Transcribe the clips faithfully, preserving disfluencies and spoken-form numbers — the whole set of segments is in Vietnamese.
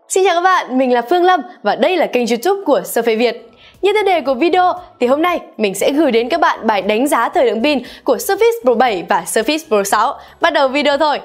Xin chào các bạn, mình là Phương Lâm và đây là kênh YouTube của Surface Việt. Như tiêu đề của video thì hôm nay mình sẽ gửi đến các bạn bài đánh giá thời lượng pin của Surface Pro bảy và Surface Pro sáu. Bắt đầu video thôi.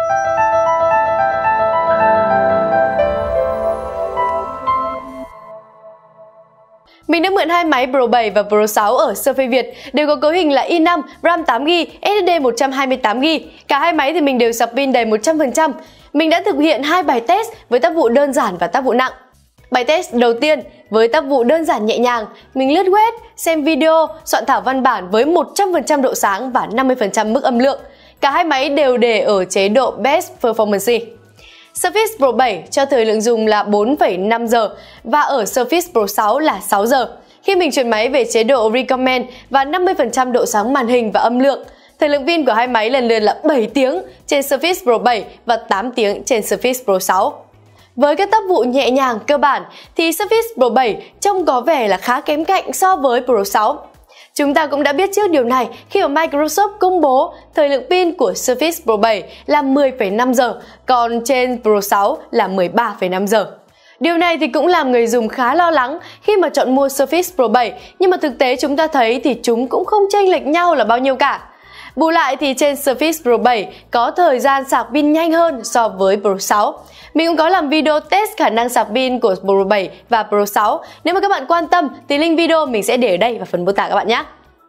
Mình đã mượn hai máy Pro bảy và Pro sáu ở Surface Việt, đều có cấu hình là i năm, RAM tám gi ga bai, ét ét đê một trăm hai mươi tám gi ga bai. Cả hai máy thì mình đều sạc pin đầy một trăm phần trăm. Mình đã thực hiện hai bài test với tác vụ đơn giản và tác vụ nặng. Bài test đầu tiên với tác vụ đơn giản nhẹ nhàng, mình lướt web, xem video, soạn thảo văn bản với một trăm phần trăm độ sáng và năm mươi phần trăm mức âm lượng. Cả hai máy đều để ở chế độ Best Performance. Surface Pro bảy cho thời lượng dùng là bốn phẩy năm giờ và ở Surface Pro sáu là sáu giờ. Khi mình chuyển máy về chế độ Recommend và năm mươi phần trăm độ sáng màn hình và âm lượng, thời lượng pin của hai máy lần lượt là bảy tiếng trên Surface Pro bảy và tám tiếng trên Surface Pro sáu. Với các tác vụ nhẹ nhàng cơ bản thì Surface Pro bảy trông có vẻ là khá kém cạnh so với Pro sáu. Chúng ta cũng đã biết trước điều này khi mà Microsoft công bố thời lượng pin của Surface Pro bảy là mười phẩy năm giờ, còn trên Pro sáu là mười ba phẩy năm giờ. Điều này thì cũng làm người dùng khá lo lắng khi mà chọn mua Surface Pro bảy, nhưng mà thực tế chúng ta thấy thì chúng cũng không chênh lệch nhau là bao nhiêu cả. Bù lại thì trên Surface Pro bảy có thời gian sạc pin nhanh hơn so với Pro sáu. Mình cũng có làm video test khả năng sạc pin của Pro bảy và Pro sáu. Nếu mà các bạn quan tâm thì link video mình sẽ để ở đây và phần mô tả các bạn nhé.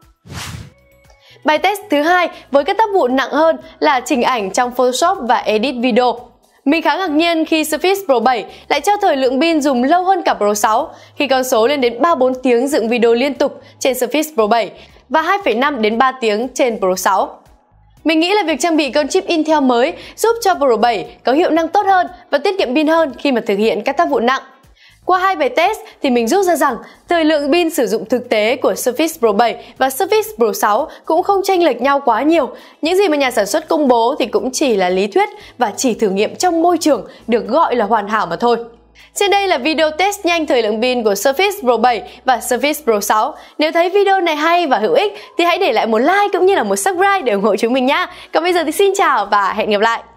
Bài test thứ hai với các tác vụ nặng hơn là chỉnh ảnh trong Photoshop và edit video. Mình khá ngạc nhiên khi Surface Pro bảy lại cho thời lượng pin dùng lâu hơn cả Pro sáu, khi con số lên đến ba đến bốn tiếng dựng video liên tục trên Surface Pro bảy và hai phẩy năm đến ba tiếng trên Pro sáu. Mình nghĩ là việc trang bị con chip Intel mới giúp cho Pro bảy có hiệu năng tốt hơn và tiết kiệm pin hơn khi mà thực hiện các tác vụ nặng. Qua hai bài test thì mình rút ra rằng thời lượng pin sử dụng thực tế của Surface Pro bảy và Surface Pro sáu cũng không chênh lệch nhau quá nhiều. Những gì mà nhà sản xuất công bố thì cũng chỉ là lý thuyết và chỉ thử nghiệm trong môi trường được gọi là hoàn hảo mà thôi. Trên đây là video test nhanh thời lượng pin của Surface Pro bảy và Surface Pro sáu. Nếu thấy video này hay và hữu ích thì hãy để lại một like cũng như là một subscribe để ủng hộ chúng mình nhé. Còn bây giờ thì xin chào và hẹn gặp lại.